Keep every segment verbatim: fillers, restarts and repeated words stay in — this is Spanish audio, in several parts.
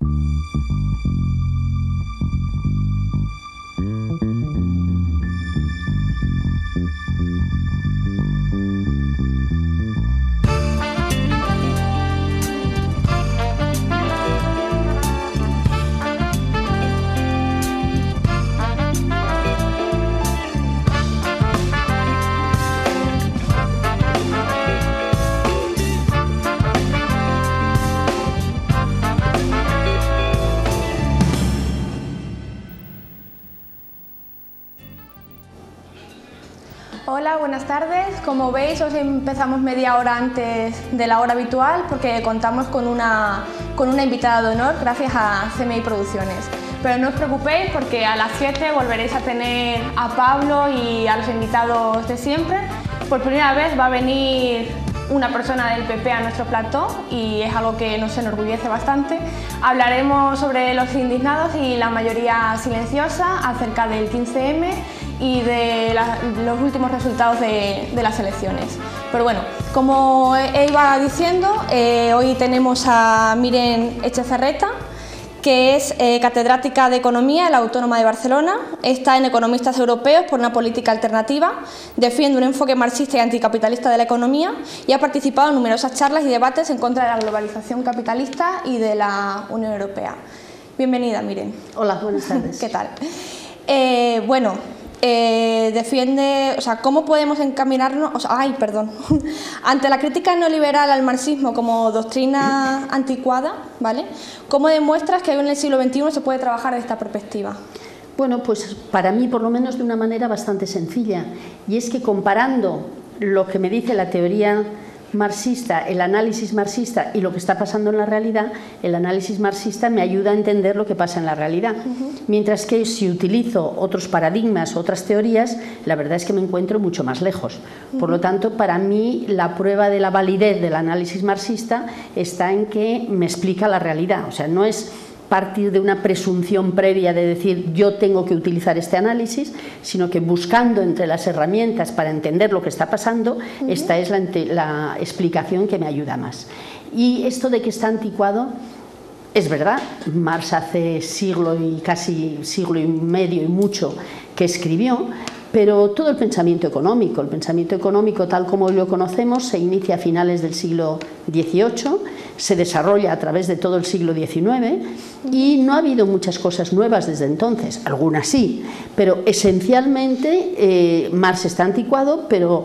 Hola, buenas tardes. Como veis, hoy empezamos media hora antes de la hora habitual porque contamos con una, con una invitada de honor gracias a C M I Producciones. Pero no os preocupéis porque a las siete volveréis a tener a Pablo y a los invitados de siempre. Por primera vez va a venir una persona del P P a nuestro plató y es algo que nos enorgullece bastante. Hablaremos sobre los indignados y la mayoría silenciosa, acerca del quince eme y de la, los últimos resultados de, de las elecciones. Pero bueno, como iba diciendo, eh, hoy tenemos a Miren Etxezarreta, que es eh, catedrática de Economía en la Autónoma de Barcelona, está en Economistas Europeos por una política alternativa, defiende un enfoque marxista y anticapitalista de la economía y ha participado en numerosas charlas y debates en contra de la globalización capitalista y de la Unión Europea. Bienvenida, Miren. Hola, buenas tardes. ¿Qué tal? Eh, bueno, Eh, defiende, o sea, ¿cómo podemos encaminarnos, o sea, ay, perdón, ante la crítica neoliberal al marxismo como doctrina anticuada, ¿vale? ¿Cómo demuestras que en el siglo veintiuno se puede trabajar desde esta perspectiva? Bueno, pues para mí, por lo menos, de una manera bastante sencilla, y es que comparando lo que me dice la teoría marxista, el análisis marxista y lo que está pasando en la realidad, el análisis marxista me ayuda a entender lo que pasa en la realidad. Uh-huh. Mientras que si utilizo otros paradigmas, otras teorías, la verdad es que me encuentro mucho más lejos. Uh-huh. Por lo tanto, para mí la prueba de la validez del análisis marxista está en que me explica la realidad. O sea, no es partir de una presunción previa de decir yo tengo que utilizar este análisis, sino que buscando entre las herramientas para entender lo que está pasando, uh-huh. esta es la, la explicación que me ayuda más. Y esto de que está anticuado, es verdad, Marx hace siglo y casi siglo y medio y mucho que escribió, pero todo el pensamiento económico, el pensamiento económico tal como hoy lo conocemos, se inicia a finales del siglo dieciocho, se desarrolla a través de todo el siglo diecinueve y no ha habido muchas cosas nuevas desde entonces, algunas sí, pero esencialmente eh, Marx está anticuado, pero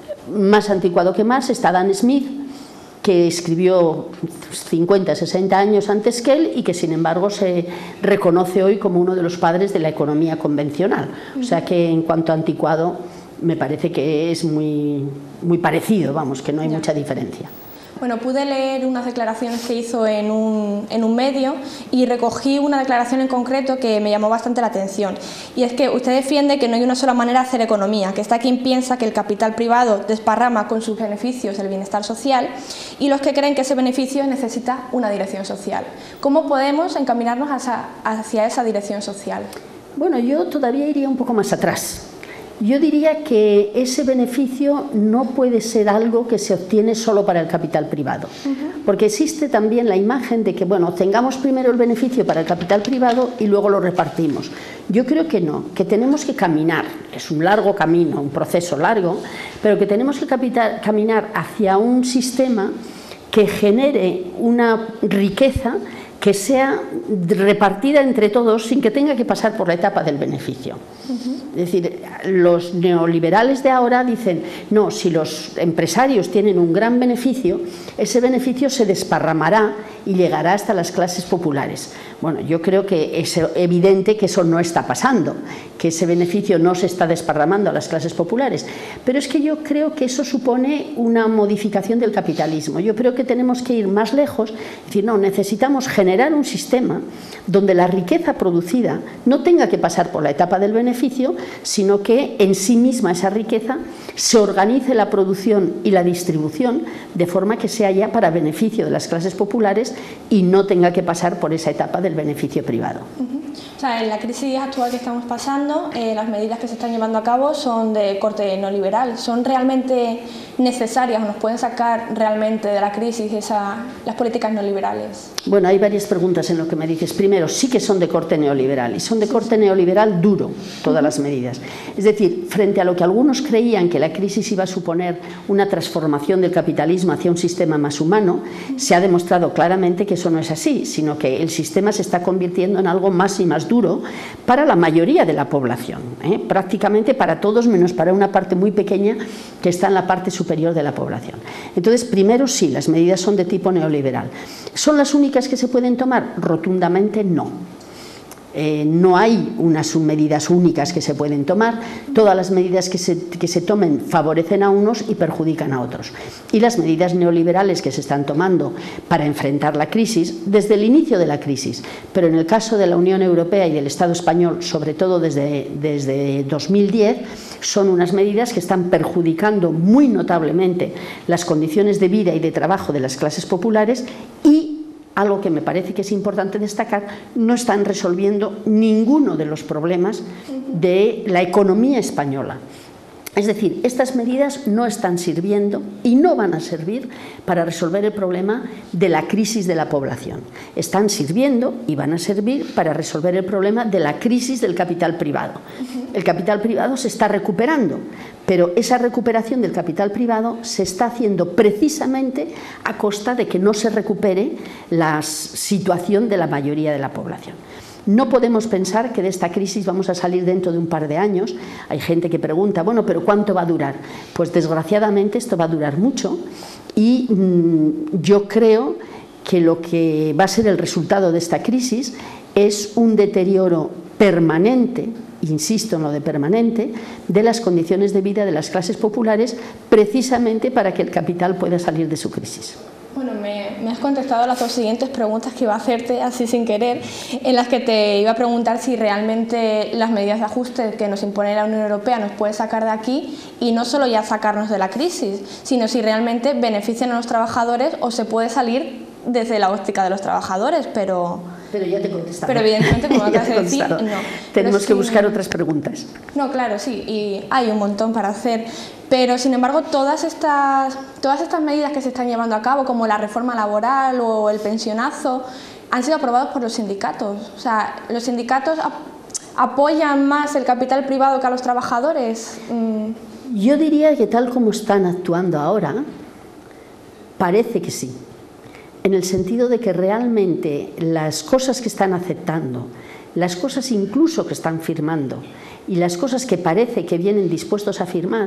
más anticuado que Marx está Adam Smith, que escribió cincuenta, sesenta años antes que él y que sin embargo se reconoce hoy como uno de los padres de la economía convencional. O sea que en cuanto a anticuado me parece que es muy, muy parecido, vamos, que no hay mucha diferencia. Bueno, pude leer unas declaraciones que hizo en un, en un medio y recogí una declaración en concreto que me llamó bastante la atención. Y es que usted defiende que no hay una sola manera de hacer economía, que está quien piensa que el capital privado desparrama con sus beneficios el bienestar social y los que creen que ese beneficio necesita una dirección social. ¿Cómo podemos encaminarnos hacia, hacia esa dirección social? Bueno, yo todavía iría un poco más atrás. Yo diría que ese beneficio no puede ser algo que se obtiene solo para el capital privado, uh-huh. porque existe también la imagen de que, bueno, tengamos primero el beneficio para el capital privado y luego lo repartimos. Yo creo que no, que tenemos que caminar, es un largo camino, un proceso largo, pero que tenemos que capital, caminar hacia un sistema que genere una riqueza que sea repartida entre todos sin que tenga que pasar por la etapa del beneficio. Uh-huh. Es decir, los neoliberales de ahora dicen, no, si los empresarios tienen un gran beneficio, ese beneficio se desparramará y llegará hasta las clases populares. Bueno, yo creo que es evidente que eso no está pasando, que ese beneficio no se está desparramando a las clases populares, pero es que yo creo que eso supone una modificación del capitalismo. Yo creo que tenemos que ir más lejos, es decir, no, necesitamos generar un sistema donde la riqueza producida no tenga que pasar por la etapa del beneficio, sino que en sí misma esa riqueza se organice la producción y la distribución de forma que sea ya para beneficio de las clases populares y no tenga que pasar por esa etapa del beneficio privado. Uh-huh. O sea, en la crisis actual que estamos pasando, eh, las medidas que se están llevando a cabo son de corte neoliberal. ¿Son realmente necesarias o nos pueden sacar realmente de la crisis esa, las políticas neoliberales? Bueno, hay varias preguntas en lo que me dices. Primero, sí que son de corte neoliberal, y son de corte neoliberal duro, todas las medidas. Es decir, frente a lo que algunos creían que la crisis iba a suponer una transformación del capitalismo hacia un sistema más humano, se ha demostrado claramente que eso no es así, sino que el sistema se está convirtiendo en algo más y más duro para la mayoría de la población, ¿eh? Prácticamente para todos, menos para una parte muy pequeña que está en la parte superior de la población. Entonces, primero sí, las medidas son de tipo neoliberal. ¿Son las únicas que se pueden tomar? Rotundamente no. Eh, no hay unas medidas únicas que se pueden tomar, todas las medidas que se, que se tomen favorecen a unos y perjudican a otros. Y las medidas neoliberales que se están tomando para enfrentar la crisis, desde el inicio de la crisis, pero en el caso de la Unión Europea y del Estado español, sobre todo desde, desde dos mil diez, son unas medidas que están perjudicando muy notablemente las condiciones de vida y de trabajo de las clases populares y, algo que me parece que es importante destacar, no están resolviendo ninguno de los problemas de la economía española. Es decir, estas medidas no están sirviendo y no van a servir para resolver el problema de la crisis de la población. Están sirviendo y van a servir para resolver el problema de la crisis del capital privado. El capital privado se está recuperando, pero esa recuperación del capital privado se está haciendo precisamente a costa de que no se recupere la situación de la mayoría de la población. No podemos pensar que de esta crisis vamos a salir dentro de un par de años. Hay gente que pregunta, bueno, ¿pero cuánto va a durar? Pues desgraciadamente esto va a durar mucho y mmm, yo creo que lo que va a ser el resultado de esta crisis es un deterioro permanente, insisto en lo de permanente, de las condiciones de vida de las clases populares, precisamente para que el capital pueda salir de su crisis. Bueno, me, me has contestado las dos siguientes preguntas que iba a hacerte así sin querer, en las que te iba a preguntar si realmente las medidas de ajuste que nos impone la Unión Europea nos puede sacar de aquí y no solo ya sacarnos de la crisis, sino si realmente benefician a los trabajadores o se puede salir desde la óptica de los trabajadores, pero... Pero ya te he contestado. Pero evidentemente, como acabas de decir, no. Tenemos pero que sí, buscar otras preguntas. No, claro, sí, y hay un montón para hacer. Pero, sin embargo, todas estas, todas estas medidas que se están llevando a cabo, como la reforma laboral o el pensionazo, han sido aprobados por los sindicatos. O sea, los sindicatos ap apoyan más el capital privado que a los trabajadores. Mm. Yo diría que tal como están actuando ahora, parece que sí. En el sentido de que realmente las cosas que están aceptando, las cosas incluso que están firmando y las cosas que parece que vienen dispuestos a firmar,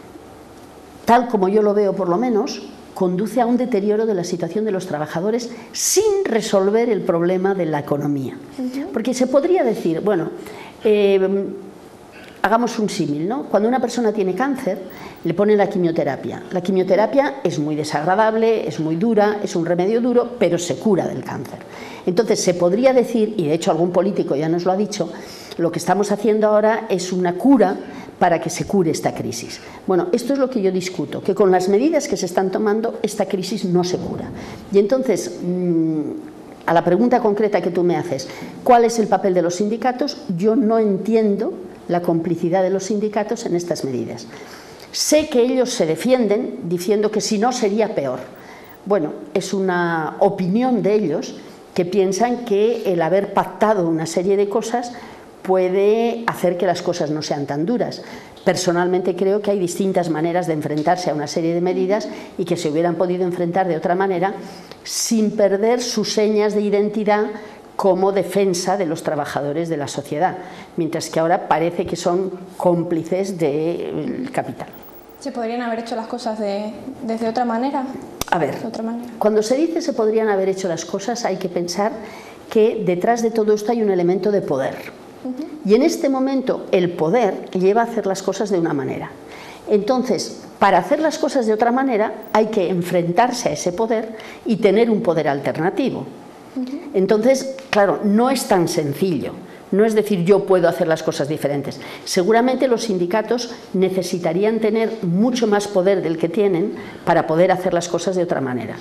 tal como yo lo veo por lo menos, conduce a un deterioro de la situación de los trabajadores sin resolver el problema de la economía. Porque se podría decir, bueno, eh, hagamos un símil, ¿no? Cuando una persona tiene cáncer, le ponen la quimioterapia. La quimioterapia es muy desagradable, es muy dura, es un remedio duro, pero se cura del cáncer. Entonces se podría decir, y de hecho algún político ya nos lo ha dicho, lo que estamos haciendo ahora es una cura para que se cure esta crisis. Bueno, esto es lo que yo discuto, que con las medidas que se están tomando esta crisis no se cura. Y entonces, mmm, a la pregunta concreta que tú me haces, ¿cuál es el papel de los sindicatos? Yo no entiendo la complicidad de los sindicatos en estas medidas. Sé que ellos se defienden diciendo que si no sería peor. Bueno, es una opinión de ellos que piensan que el haber pactado una serie de cosas puede hacer que las cosas no sean tan duras. Personalmente creo que hay distintas maneras de enfrentarse a una serie de medidas y que se hubieran podido enfrentar de otra manera sin perder sus señas de identidad como defensa de los trabajadores de la sociedad, mientras que ahora parece que son cómplices del capital. ¿Se podrían haber hecho las cosas de, desde otra manera? A ver, de otra manera. Cuando se dice se podrían haber hecho las cosas, hay que pensar que detrás de todo esto hay un elemento de poder. Uh-huh. Y en este momento el poder lleva a hacer las cosas de una manera. Entonces, para hacer las cosas de otra manera hay que enfrentarse a ese poder y tener un poder alternativo. Entonces, claro, no es tan sencillo, no es decir yo puedo hacer las cosas diferentes. Seguramente los sindicatos necesitarían tener mucho más poder del que tienen para poder hacer las cosas de otra manera.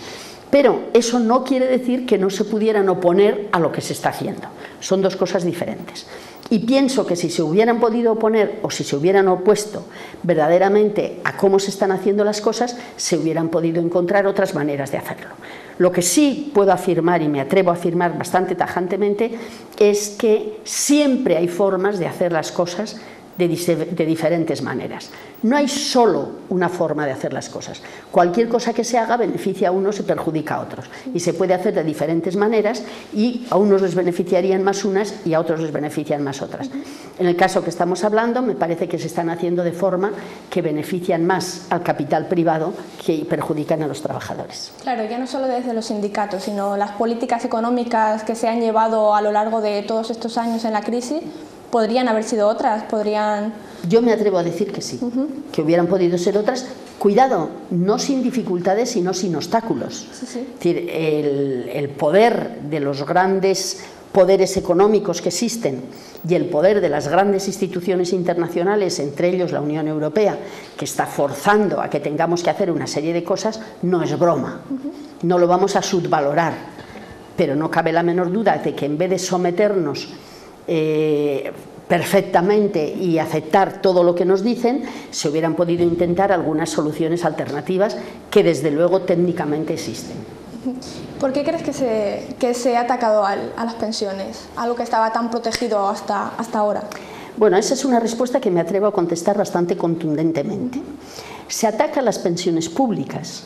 Pero eso no quiere decir que no se pudieran oponer a lo que se está haciendo. Son dos cosas diferentes. Y pienso que si se hubieran podido oponer o si se hubieran opuesto verdaderamente a cómo se están haciendo las cosas, se hubieran podido encontrar otras maneras de hacerlo. Lo que sí puedo afirmar, y me atrevo a afirmar bastante tajantemente, es que siempre hay formas de hacer las cosas de, de diferentes maneras. No hay solo una forma de hacer las cosas. Cualquier cosa que se haga beneficia a unos y perjudica a otros. Y se puede hacer de diferentes maneras y a unos les beneficiarían más unas y a otros les benefician más otras. En el caso que estamos hablando, me parece que se están haciendo de forma que benefician más al capital privado que perjudican a los trabajadores. Claro, ya no solo desde los sindicatos, sino las políticas económicas que se han llevado a lo largo de todos estos años en la crisis, podrían haber sido otras, podrían... Yo me atrevo a decir que sí, uh-huh. que hubieran podido ser otras. Cuidado, no sin dificultades, sino sin obstáculos. Sí, sí. Es decir, el, el poder de los grandes poderes económicos que existen y el poder de las grandes instituciones internacionales, entre ellos la Unión Europea, que está forzando a que tengamos que hacer una serie de cosas, no es broma. Uh-huh. No lo vamos a subvalorar, pero no cabe la menor duda de que en vez de someternos eh, perfectamente y aceptar todo lo que nos dicen, se hubieran podido intentar algunas soluciones alternativas que desde luego técnicamente existen. ¿Por qué crees que se, que se ha atacado al, a las pensiones, algo que estaba tan protegido hasta, hasta ahora? Bueno, esa es una respuesta que me atrevo a contestar bastante contundentemente. Se ataca a las pensiones públicas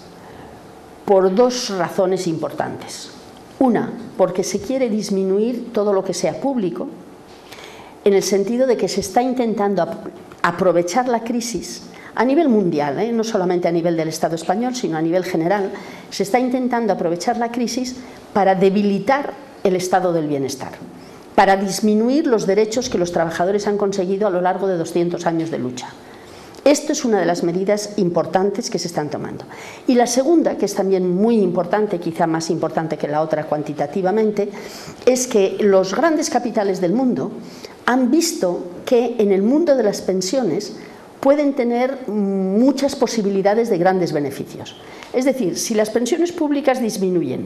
por dos razones importantes. Una, porque se quiere disminuir todo lo que sea público, en el sentido de que se está intentando aprovechar la crisis a nivel mundial, ¿eh? no solamente a nivel del Estado español, sino a nivel general, se está intentando aprovechar la crisis para debilitar el estado del bienestar, para disminuir los derechos que los trabajadores han conseguido a lo largo de doscientos años de lucha. Esto es una de las medidas importantes que se están tomando. Y la segunda, que es también muy importante, quizá más importante que la otra cuantitativamente, es que los grandes capitales del mundo han visto que en el mundo de las pensiones pueden tener muchas posibilidades de grandes beneficios. Es decir, si las pensiones públicas disminuyen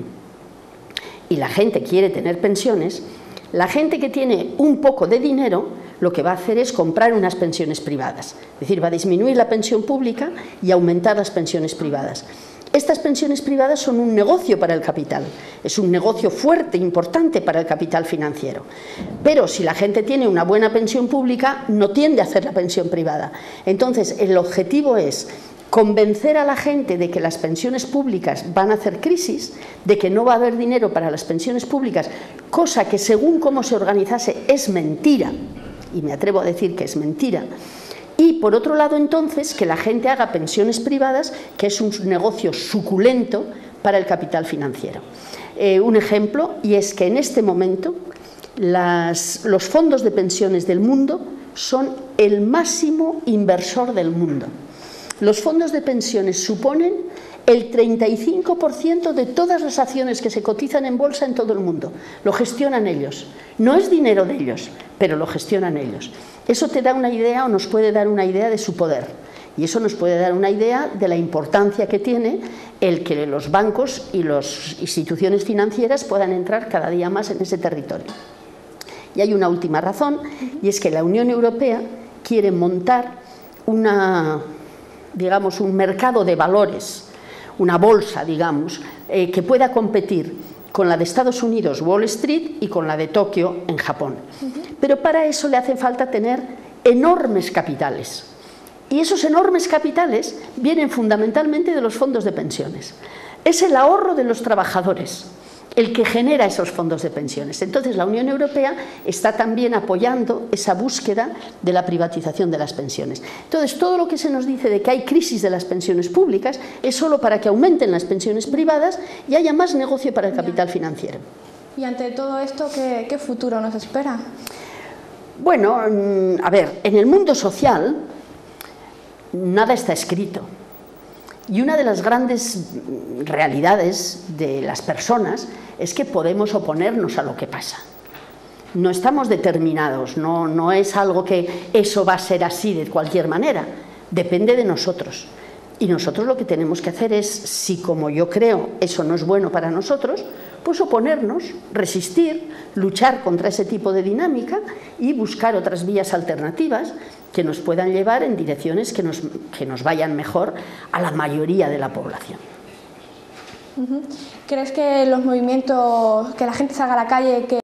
y la gente quiere tener pensiones, la gente que tiene un poco de dinero lo que va a hacer es comprar unas pensiones privadas. Es decir, va a disminuir la pensión pública y aumentar las pensiones privadas. Estas pensiones privadas son un negocio para el capital, es un negocio fuerte, importante para el capital financiero. Pero si la gente tiene una buena pensión pública, no tiende a hacer la pensión privada. Entonces, el objetivo es convencer a la gente de que las pensiones públicas van a hacer crisis, de que no va a haber dinero para las pensiones públicas, cosa que según cómo se organizase es mentira, y me atrevo a decir que es mentira. Y por otro lado entonces que la gente haga pensiones privadas, que es un negocio suculento para el capital financiero. Eh, un ejemplo, y es que en este momento las, los fondos de pensiones del mundo son el máximo inversor del mundo. Los fondos de pensiones suponen el treinta y cinco por ciento de todas las acciones que se cotizan en bolsa en todo el mundo. Lo gestionan ellos. No es dinero de ellos, pero lo gestionan ellos. Eso te da una idea o nos puede dar una idea de su poder. Y eso nos puede dar una idea de la importancia que tiene el que los bancos y las instituciones financieras puedan entrar cada día más en ese territorio. Y hay una última razón, y es que la Unión Europea quiere montar una, digamos, un mercado de valores, una bolsa, digamos, eh, que pueda competir con la de Estados Unidos, Wall Street, y con la de Tokio, en Japón. Pero para eso le hace falta tener enormes capitales. Y esos enormes capitales vienen fundamentalmente de los fondos de pensiones. Es el ahorro de los trabajadores el que genera esos fondos de pensiones. Entonces la Unión Europea está también apoyando esa búsqueda de la privatización de las pensiones. Entonces todo lo que se nos dice de que hay crisis de las pensiones públicas es solo para que aumenten las pensiones privadas y haya más negocio para el capital financiero. Y ante todo esto, ¿qué, qué futuro nos espera? Bueno, a ver, en el mundo social nada está escrito. Y una de las grandes realidades de las personas es que podemos oponernos a lo que pasa. No estamos determinados, no, no es algo que eso va a ser así de cualquier manera, depende de nosotros. Y nosotros lo que tenemos que hacer es, si como yo creo eso no es bueno para nosotros, pues oponernos, resistir, luchar contra ese tipo de dinámica y buscar otras vías alternativas que nos puedan llevar en direcciones que nos, que nos vayan mejor a la mayoría de la población. ¿Crees que los movimientos, que la gente salga a la calle, que